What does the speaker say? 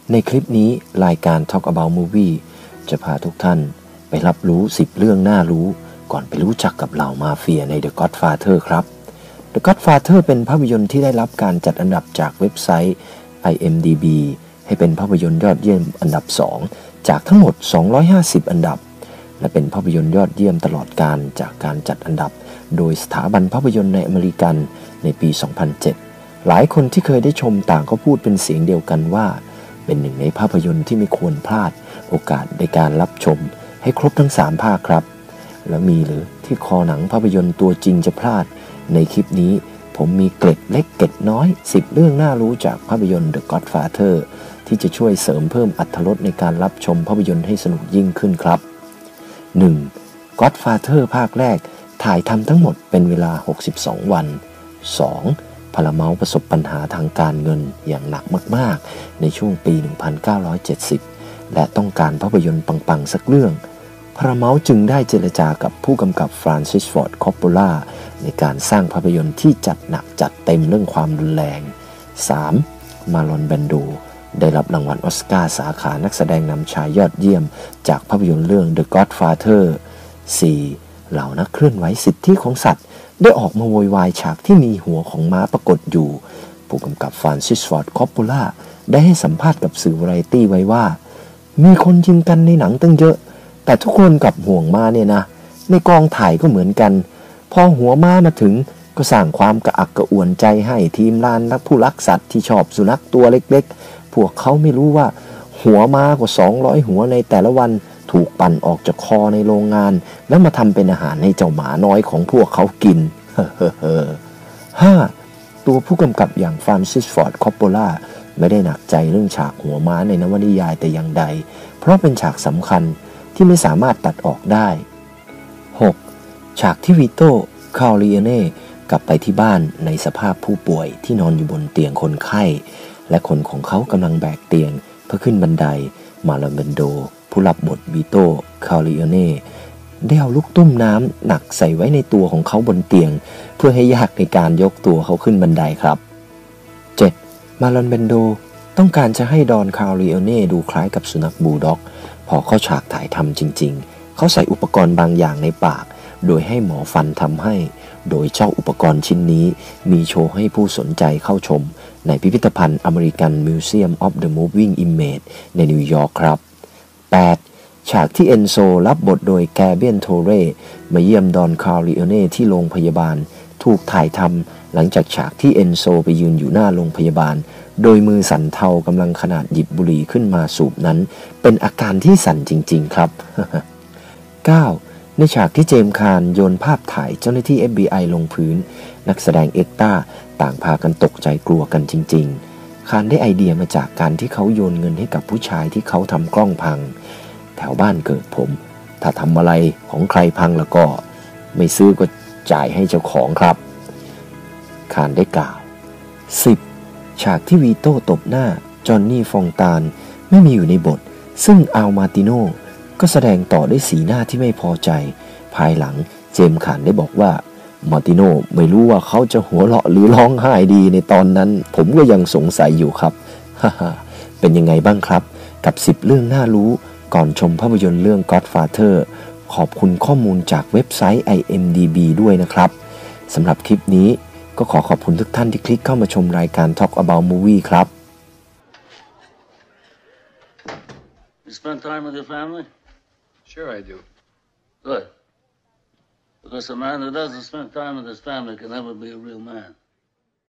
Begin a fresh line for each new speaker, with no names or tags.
ในคลิปนี้รายการ Talk About Movie จะพาทุกท่านไปรับรู้10เรื่องน่ารู้ก่อนไปรู้จักกับเหล่ามาเฟียใน The Godfather ครับ The Godfather เป็นภาพยนตร์ที่ได้รับการจัดอันดับจากเว็บไซต์ IMDb ให้เป็นภาพยนตร์ยอดเยี่ยมอันดับ2จากทั้งหมด250อันดับและเป็นภาพยนตร์ยอดเยี่ยมตลอดกาลจากการจัดอันดับโดยสถาบันภาพยนตร์ในอเมริกันในปี 2007 หลายคนที่เคยได้ชมต่างก็พูดเป็นเสียงเดียวกันว่าเป็นหนึ่งในภาพยนตร์ที่ไม่ควรพลาดโอกาสในการรับชมให้ครบทั้ง3ภาคครับแล้วมีหรือที่คอหนังภาพยนตร์ตัวจริงจะพลาดในคลิปนี้ผมมีเกร็ดเล็กเกร็ดน้อย10เรื่องน่ารู้จากภาพยนตร์ The Godfather ที่จะช่วยเสริมเพิ่มอรรถรสในการรับชมภาพยนตร์ให้สนุกยิ่งขึ้นครับ 1. Godfather ภาคแรกถ่ายทำทั้งหมดเป็นเวลา62วัน 2. พาราเมาส์ประสบปัญหาทางการเงินอย่างหนักมากๆในช่วงปี 1970 และต้องการภาพยนตร์ปังๆสักเรื่องพาราเมาส์จึงได้เจรจากับผู้กำกับฟรานซิส ฟอร์ด คอปโปล่าในการสร้างภาพยนตร์ที่จัดหนักจัดเต็มเรื่องความรุนแรง 3. มาลอน แบนโดได้รับรางวัลออสการ์สาขานักแสดงนำชายยอดเยี่ยมจากภาพยนตร์เรื่อง The Godfather 4. เหล่านักเคลื่อนไหวสิทธิของสัตว์ได้ออกมาโวยวายฉากที่มีหัวของม้าปรากฏอยู่ผู้กำกับฟรานซิส ฟอร์ด คอปโปล่าได้ให้สัมภาษณ์กับสื่อวาไรตี้ไว้ว่ามีคนยิงกันในหนังตั้งเยอะแต่ทุกคนกับห่วงม้าเนี่ยนะในกองถ่ายก็เหมือนกันพอหัวม้ามาถึงก็สร้างความกระอักกระอ่วนใจให้ทีมผู้รักสัตว์ที่ชอบสุนัขตัวเล็กๆพวกเขาไม่รู้ว่าหัวม้ากว่า200หัวในแต่ละวันถูกปั่นออกจากคอในโรงงานแล้วมาทำเป็นอาหารให้เจ้าหมาน้อยของพวกเขากิน 5. ตัวผู้กำกับอย่างฟรานซิส ฟอร์ด คอปโปล่าไม่ได้หนักใจเรื่องฉากหัวม้าในนวนิยายแต่อย่างใดเพราะเป็นฉากสำคัญที่ไม่สามารถตัดออกได้ 6. ฉากที่วิโต้ คาร์ลิโอเน่กลับไปที่บ้านในสภาพผู้ป่วยที่นอนอยู่บนเตียงคนไข้และคนของเขากำลังแบกเตียงเพื่อขึ้นบันไดมาลอน แบนโดผู้รับบทวิโต้ คาร์ลิโอเน่ได้เอาลูกตุ้มน้ำหนักใส่ไว้ในตัวของเขาบนเตียงเพื่อให้ยากในการยกตัวเขาขึ้นบันไดครับ 7. มาลอน แบนโดต้องการจะให้ดอน คาร์ลิโอเน่ดูคล้ายกับสุนัขบูลด็อกพอเข้าฉากถ่ายทำจริงๆเขาใส่อุปกรณ์บางอย่างในปากโดยให้หมอฟันทำให้โดยเจ้าอุปกรณ์ชิ้นนี้มีโชว์ให้ผู้สนใจเข้าชมในพิพิธภัณฑ์ American Museum of the Moving Image ในนิวยอร์กครับ 8. ฉากที่เอนโซรับบทโดยแกเบียน โทเร่มาเยี่ยมดอน คาร์ลิโอเน่ที่โรงพยาบาลถูกถ่ายทำหลังจากฉากที่เอนโซไปยืนอยู่หน้าโรงพยาบาลโดยมือสั่นเทากำลังขนาดหยิบบุหรี่ขึ้นมาสูบนั้นเป็นอาการที่สั่นจริงๆครับ 9. ในฉากที่เจมส์ คาร์นโยนภาพถ่ายเจ้าหน้าที่ FBI ลงพื้นนักแสดงเอ็กต้าต่างพากันตกใจกลัวกันจริงๆคาร์นได้ไอเดียมาจากการที่เขาโยนเงินให้กับผู้ชายที่เขาทำกล้องพังแถวบ้านเกิดผมถ้าทำอะไรของใครพังแล้วก็ไม่ซื้อก็จ่ายให้เจ้าของครับคาร์นได้กล่าว 10. ฉากที่วีโต้ตบหน้าจอห์นนี่ ฟองตานไม่มีอยู่ในบทซึ่งอัล มาติโนก็แสดงต่อด้วยสีหน้าที่ไม่พอใจภายหลังเจมส์ คาร์นได้บอกว่ามาติโนไม่รู้ว่าเขาจะหัวเราะหรือร้องไห้ดีในตอนนั้นผมก็ยังสงสัยอยู่ครับ เป็นยังไงบ้างครับกับ10เรื่องน่ารู้ก่อนชมภาพยนตร์เรื่อง Godfather ขอบคุณข้อมูลจากเว็บไซต์ IMDb ด้วยนะครับสำหรับคลิปนี้ก็ขอบคุณทุกท่านที่คลิกเข้ามาชมรายการ Talk About Movie ครับ
You spend time with your family?
Sure I do.
Good. Because a man who doesn't spend time with his family can never be a real man.